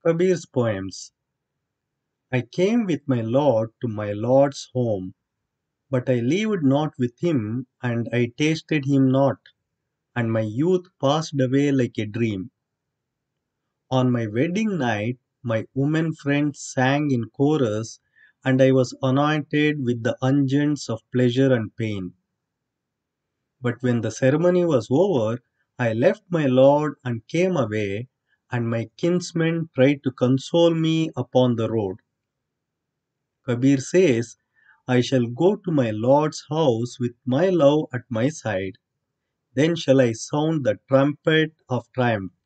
Kabir's Poems. I came with my Lord to my Lord's home, but I lived not with him, and I tasted him not, and my youth passed away like a dream. On my wedding night, my women friends sang in chorus, and I was anointed with the unguents of pleasure and pain. But when the ceremony was over, I left my Lord and came away, and my kinsmen tried to console me upon the road. Kabir says, I shall go to my Lord's house with my love at my side. Then shall I sound the trumpet of triumph.